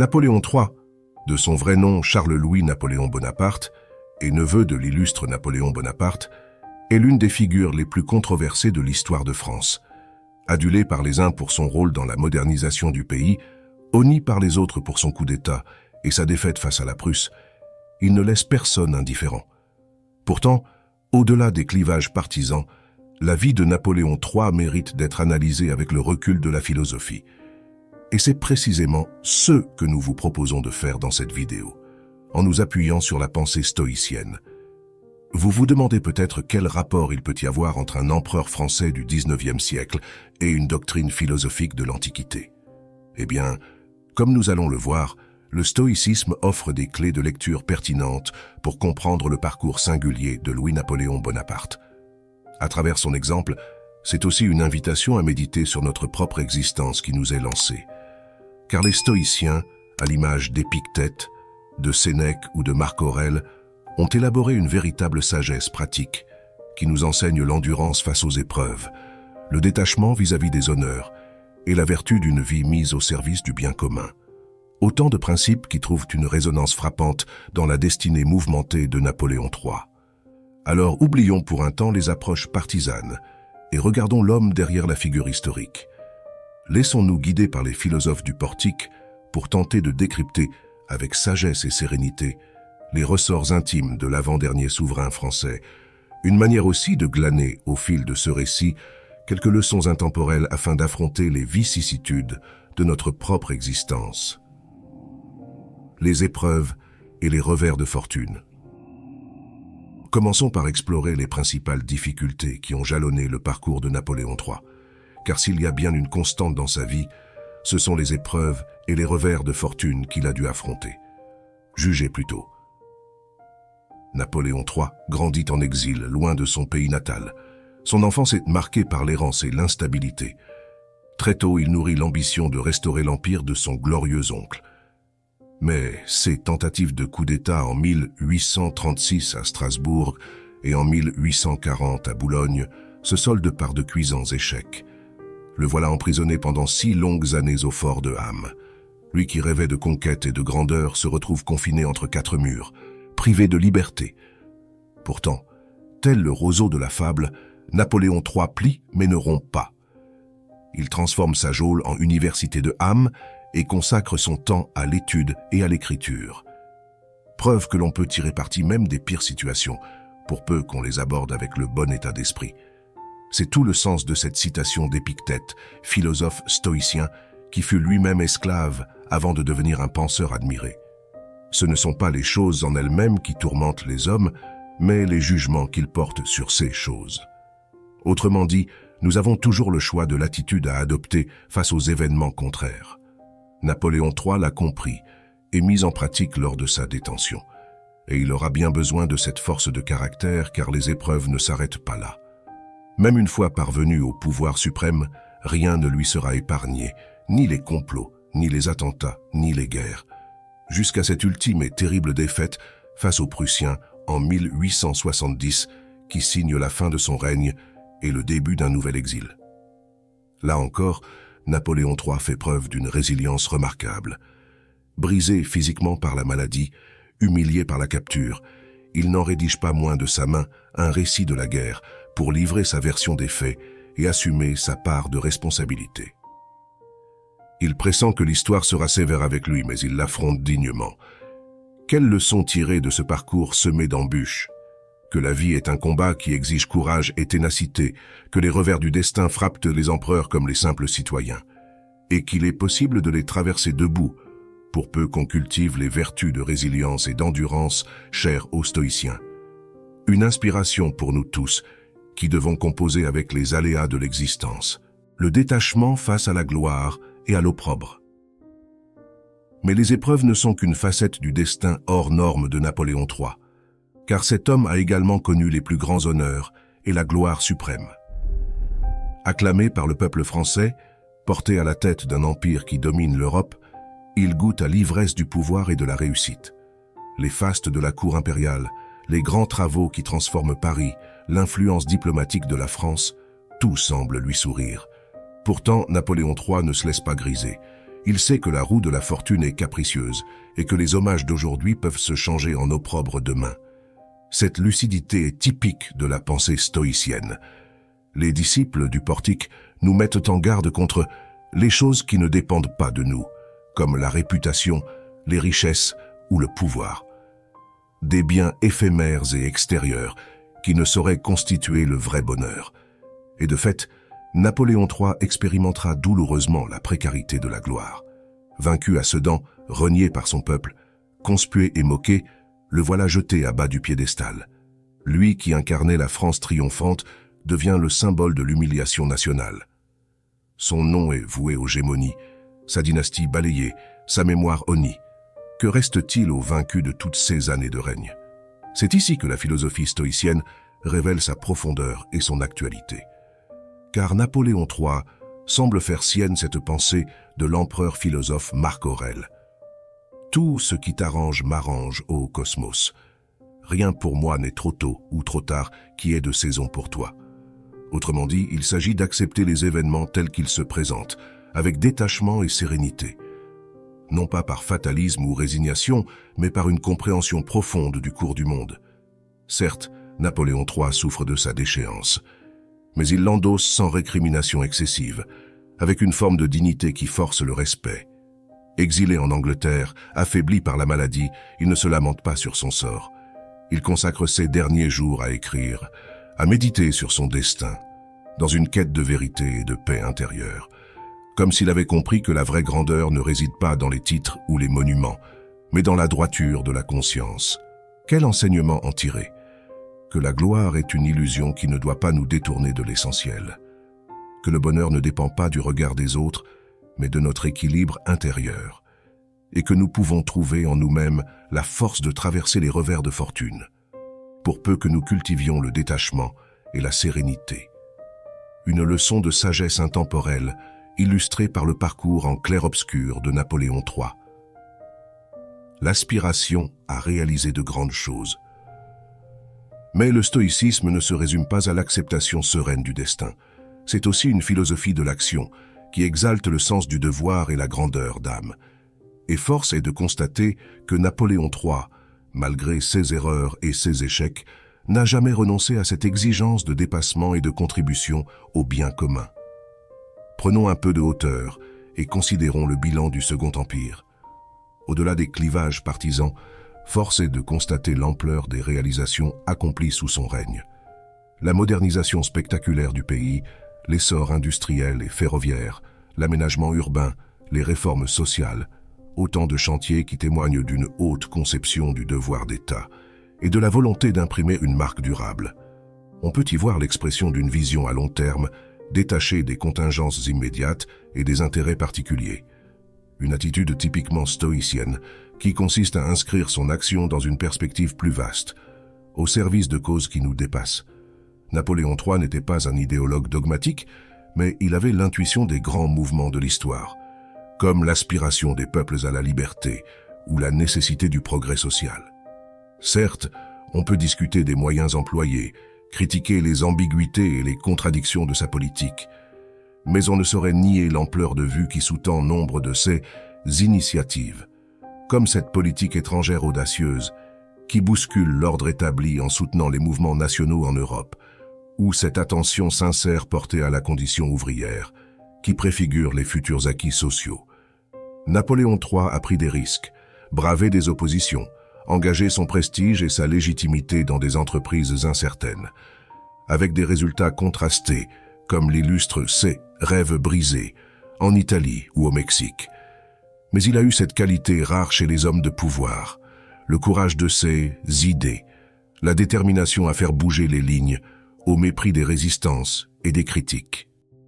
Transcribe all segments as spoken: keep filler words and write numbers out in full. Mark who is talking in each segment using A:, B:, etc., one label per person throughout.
A: Napoléon trois, de son vrai nom Charles-Louis Napoléon Bonaparte, et neveu de l'illustre Napoléon Bonaparte, est l'une des figures les plus controversées de l'histoire de France. Adulé par les uns pour son rôle dans la modernisation du pays, honni par les autres pour son coup d'État et sa défaite face à la Prusse, il ne laisse personne indifférent. Pourtant, au-delà des clivages partisans, la vie de Napoléon trois mérite d'être analysée avec le recul de la philosophie. Et c'est précisément ce que nous vous proposons de faire dans cette vidéo, en nous appuyant sur la pensée stoïcienne. Vous vous demandez peut-être quel rapport il peut y avoir entre un empereur français du dix-neuvième siècle et une doctrine philosophique de l'Antiquité. Eh bien, comme nous allons le voir, le stoïcisme offre des clés de lecture pertinentes pour comprendre le parcours singulier de Louis-Napoléon Bonaparte. À travers son exemple, c'est aussi une invitation à méditer sur notre propre existence qui nous est lancée. Car les stoïciens, à l'image d'Épictète, de Sénèque ou de Marc Aurèle, ont élaboré une véritable sagesse pratique qui nous enseigne l'endurance face aux épreuves, le détachement vis-à-vis des honneurs et la vertu d'une vie mise au service du bien commun. Autant de principes qui trouvent une résonance frappante dans la destinée mouvementée de Napoléon trois. Alors oublions pour un temps les approches partisanes et regardons l'homme derrière la figure historique. Laissons-nous guider par les philosophes du portique pour tenter de décrypter, avec sagesse et sérénité, les ressorts intimes de l'avant-dernier souverain français, une manière aussi de glaner, au fil de ce récit, quelques leçons intemporelles afin d'affronter les vicissitudes de notre propre existence. Les épreuves et les revers de fortune. Commençons par explorer les principales difficultés qui ont jalonné le parcours de Napoléon trois. Car s'il y a bien une constante dans sa vie, ce sont les épreuves et les revers de fortune qu'il a dû affronter. Jugez plutôt. Napoléon trois grandit en exil, loin de son pays natal. Son enfance est marquée par l'errance et l'instabilité. Très tôt, il nourrit l'ambition de restaurer l'empire de son glorieux oncle. Mais ses tentatives de coup d'État en mille huit cent trente-six à Strasbourg et en mille huit cent quarante à Boulogne se soldent par de cuisants échecs. Le voilà emprisonné pendant six longues années au fort de Ham. Lui qui rêvait de conquête et de grandeur se retrouve confiné entre quatre murs, privé de liberté. Pourtant, tel le roseau de la fable, Napoléon trois plie mais ne rompt pas. Il transforme sa geôle en université de Ham et consacre son temps à l'étude et à l'écriture. Preuve que l'on peut tirer parti même des pires situations, pour peu qu'on les aborde avec le bon état d'esprit. C'est tout le sens de cette citation d'Épictète, philosophe stoïcien, qui fut lui-même esclave avant de devenir un penseur admiré. Ce ne sont pas les choses en elles-mêmes qui tourmentent les hommes, mais les jugements qu'ils portent sur ces choses. Autrement dit, nous avons toujours le choix de l'attitude à adopter face aux événements contraires. Napoléon trois l'a compris et mis en pratique lors de sa détention. Et il aura bien besoin de cette force de caractère car les épreuves ne s'arrêtent pas là. Même une fois parvenu au pouvoir suprême, rien ne lui sera épargné, ni les complots, ni les attentats, ni les guerres, jusqu'à cette ultime et terrible défaite face aux Prussiens en mille huit cent soixante-dix qui signe la fin de son règne et le début d'un nouvel exil. Là encore, Napoléon trois fait preuve d'une résilience remarquable. Brisé physiquement par la maladie, humilié par la capture, il n'en rédige pas moins de sa main un récit de la guerre pour livrer sa version des faits et assumer sa part de responsabilité. Il pressent que l'histoire sera sévère avec lui, mais il l'affronte dignement. Quelle leçon tirer de ce parcours semé d'embûches? Que la vie est un combat qui exige courage et ténacité, que les revers du destin frappent les empereurs comme les simples citoyens, et qu'il est possible de les traverser debout, pour peu qu'on cultive les vertus de résilience et d'endurance chères aux stoïciens. Une inspiration pour nous tous, qui devons composer avec les aléas de l'existence, le détachement face à la gloire et à l'opprobre. Mais les épreuves ne sont qu'une facette du destin hors norme de Napoléon trois, car cet homme a également connu les plus grands honneurs et la gloire suprême. Acclamé par le peuple français, porté à la tête d'un empire qui domine l'Europe, il goûte à l'ivresse du pouvoir et de la réussite. Les fastes de la cour impériale, les grands travaux qui transforment Paris, l'influence diplomatique de la France, tout semble lui sourire. Pourtant, Napoléon trois ne se laisse pas griser. Il sait que la roue de la fortune est capricieuse et que les hommages d'aujourd'hui peuvent se changer en opprobre demain. Cette lucidité est typique de la pensée stoïcienne. Les disciples du portique nous mettent en garde contre les choses qui ne dépendent pas de nous, comme la réputation, les richesses ou le pouvoir. Des biens éphémères et extérieurs qui ne sauraient constituer le vrai bonheur. Et de fait, Napoléon trois expérimentera douloureusement la précarité de la gloire. Vaincu à Sedan, renié par son peuple, conspué et moqué, le voilà jeté à bas du piédestal. Lui qui incarnait la France triomphante devient le symbole de l'humiliation nationale. Son nom est voué aux gémonies, sa dynastie balayée, sa mémoire honnie. Que reste-t-il aux vaincus de toutes ces années de règne? C'est ici que la philosophie stoïcienne révèle sa profondeur et son actualité. Car Napoléon trois semble faire sienne cette pensée de l'empereur philosophe Marc Aurèle. Tout ce qui t'arrange m'arrange, ô cosmos. Rien pour moi n'est trop tôt ou trop tard qui est de saison pour toi. Autrement dit, il s'agit d'accepter les événements tels qu'ils se présentent, avec détachement et sérénité. Non pas par fatalisme ou résignation, mais par une compréhension profonde du cours du monde. Certes, Napoléon trois souffre de sa déchéance, mais il l'endosse sans récrimination excessive, avec une forme de dignité qui force le respect. Exilé en Angleterre, affaibli par la maladie, il ne se lamente pas sur son sort. Il consacre ses derniers jours à écrire, à méditer sur son destin, dans une quête de vérité et de paix intérieure, comme s'il avait compris que la vraie grandeur ne réside pas dans les titres ou les monuments, mais dans la droiture de la conscience. Quel enseignement en tirer? Que la gloire est une illusion qui ne doit pas nous détourner de l'essentiel. Que le bonheur ne dépend pas du regard des autres, mais de notre équilibre intérieur. Et que nous pouvons trouver en nous-mêmes la force de traverser les revers de fortune, pour peu que nous cultivions le détachement et la sérénité. Une leçon de sagesse intemporelle, illustrée par le parcours en clair-obscur de Napoléon trois. L'aspiration à réaliser de grandes choses. Mais le stoïcisme ne se résume pas à l'acceptation sereine du destin. C'est aussi une philosophie de l'action qui exalte le sens du devoir et la grandeur d'âme. Et force est de constater que Napoléon trois, malgré ses erreurs et ses échecs, n'a jamais renoncé à cette exigence de dépassement et de contribution au bien commun. Prenons un peu de hauteur et considérons le bilan du Second Empire. Au-delà des clivages partisans, force est de constater l'ampleur des réalisations accomplies sous son règne. La modernisation spectaculaire du pays, l'essor industriel et ferroviaire, l'aménagement urbain, les réformes sociales, autant de chantiers qui témoignent d'une haute conception du devoir d'État et de la volonté d'imprimer une marque durable. On peut y voir l'expression d'une vision à long terme, détachée des contingences immédiates et des intérêts particuliers. Une attitude typiquement stoïcienne qui consiste à inscrire son action dans une perspective plus vaste, au service de causes qui nous dépassent. Napoléon trois n'était pas un idéologue dogmatique, mais il avait l'intuition des grands mouvements de l'histoire, comme l'aspiration des peuples à la liberté ou la nécessité du progrès social. Certes, on peut discuter des moyens employés, critiquer les ambiguïtés et les contradictions de sa politique, mais on ne saurait nier l'ampleur de vue qui sous-tend nombre de ses initiatives, comme cette politique étrangère audacieuse qui bouscule l'ordre établi en soutenant les mouvements nationaux en Europe, ou cette attention sincère portée à la condition ouvrière, qui préfigure les futurs acquis sociaux. Napoléon trois a pris des risques, bravé des oppositions, engagé son prestige et sa légitimité dans des entreprises incertaines, avec des résultats contrastés, comme l'illustrent ses rêves brisés, en Italie ou au Mexique. Mais il a eu cette qualité rare chez les hommes de pouvoir, le courage de ses idées, la détermination à faire bouger les lignes, au mépris des résistances et des critiques.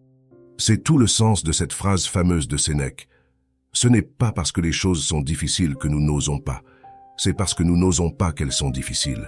A: C'est tout le sens de cette phrase fameuse de Sénèque. Ce n'est pas parce que les choses sont difficiles que nous n'osons pas, c'est parce que nous n'osons pas qu'elles sont difficiles.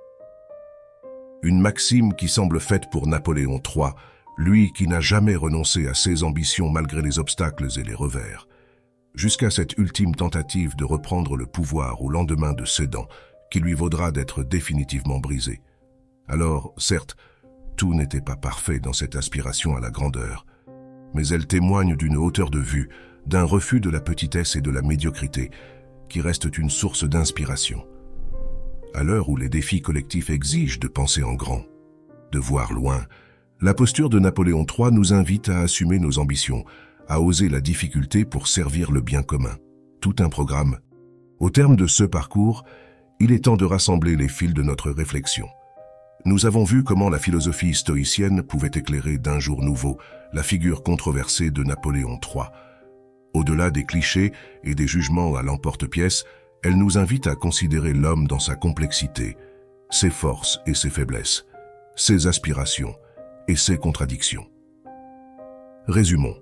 A: Une maxime qui semble faite pour Napoléon trois, lui qui n'a jamais renoncé à ses ambitions malgré les obstacles et les revers, jusqu'à cette ultime tentative de reprendre le pouvoir au lendemain de Sedan, qui lui vaudra d'être définitivement brisé. Alors, certes, tout n'était pas parfait dans cette aspiration à la grandeur, mais elle témoigne d'une hauteur de vue, d'un refus de la petitesse et de la médiocrité, qui restent une source d'inspiration. À l'heure où les défis collectifs exigent de penser en grand, de voir loin, la posture de Napoléon trois nous invite à assumer nos ambitions, à oser la difficulté pour servir le bien commun. Tout un programme. Au terme de ce parcours, il est temps de rassembler les fils de notre réflexion. Nous avons vu comment la philosophie stoïcienne pouvait éclairer d'un jour nouveau la figure controversée de Napoléon trois. Au-delà des clichés et des jugements à l'emporte-pièce, elle nous invite à considérer l'homme dans sa complexité, ses forces et ses faiblesses, ses aspirations et ses contradictions. Résumons.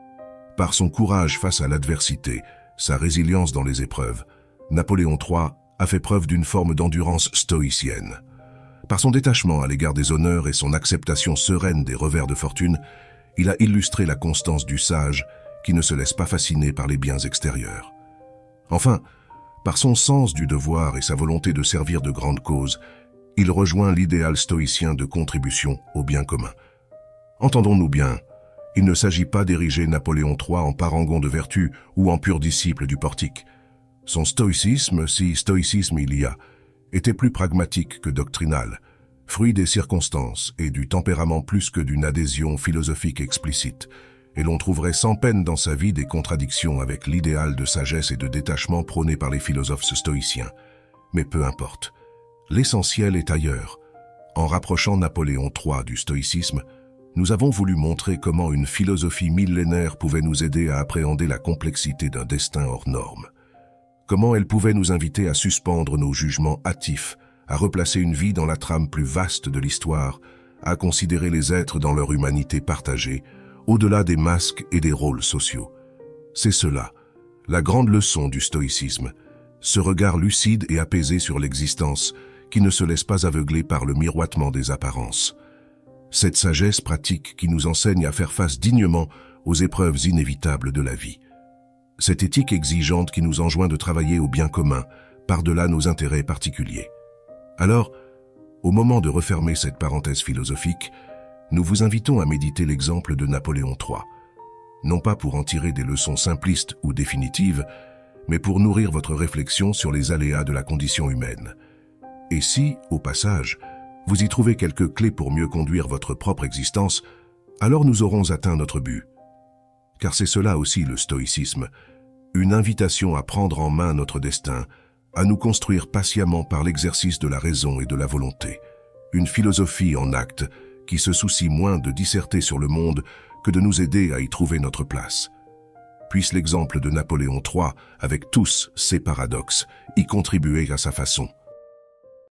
A: Par son courage face à l'adversité, sa résilience dans les épreuves, Napoléon trois a fait preuve d'une forme d'endurance stoïcienne. Par son détachement à l'égard des honneurs et son acceptation sereine des revers de fortune, il a illustré la constance du sage qui ne se laisse pas fasciner par les biens extérieurs. Enfin, par son sens du devoir et sa volonté de servir de grandes causes, il rejoint l'idéal stoïcien de contribution au bien commun. Entendons-nous bien, il ne s'agit pas d'ériger Napoléon trois en parangon de vertu ou en pur disciple du portique. Son stoïcisme, si stoïcisme il y a, était plus pragmatique que doctrinal, fruit des circonstances et du tempérament plus que d'une adhésion philosophique explicite, et l'on trouverait sans peine dans sa vie des contradictions avec l'idéal de sagesse et de détachement prôné par les philosophes stoïciens. Mais peu importe, l'essentiel est ailleurs. En rapprochant Napoléon trois du stoïcisme, nous avons voulu montrer comment une philosophie millénaire pouvait nous aider à appréhender la complexité d'un destin hors norme. Comment elle pouvait nous inviter à suspendre nos jugements hâtifs, à replacer une vie dans la trame plus vaste de l'histoire, à considérer les êtres dans leur humanité partagée, au-delà des masques et des rôles sociaux. C'est cela, la grande leçon du stoïcisme, ce regard lucide et apaisé sur l'existence qui ne se laisse pas aveugler par le miroitement des apparences. Cette sagesse pratique qui nous enseigne à faire face dignement aux épreuves inévitables de la vie. Cette éthique exigeante qui nous enjoint de travailler au bien commun, par-delà nos intérêts particuliers. Alors, au moment de refermer cette parenthèse philosophique, nous vous invitons à méditer l'exemple de Napoléon trois. Non pas pour en tirer des leçons simplistes ou définitives, mais pour nourrir votre réflexion sur les aléas de la condition humaine. Et si, au passage, vous y trouvez quelques clés pour mieux conduire votre propre existence, alors nous aurons atteint notre but. Car c'est cela aussi le stoïcisme, une invitation à prendre en main notre destin, à nous construire patiemment par l'exercice de la raison et de la volonté. Une philosophie en acte qui se soucie moins de disserter sur le monde que de nous aider à y trouver notre place. Puisse l'exemple de Napoléon trois, avec tous ses paradoxes, y contribuer à sa façon.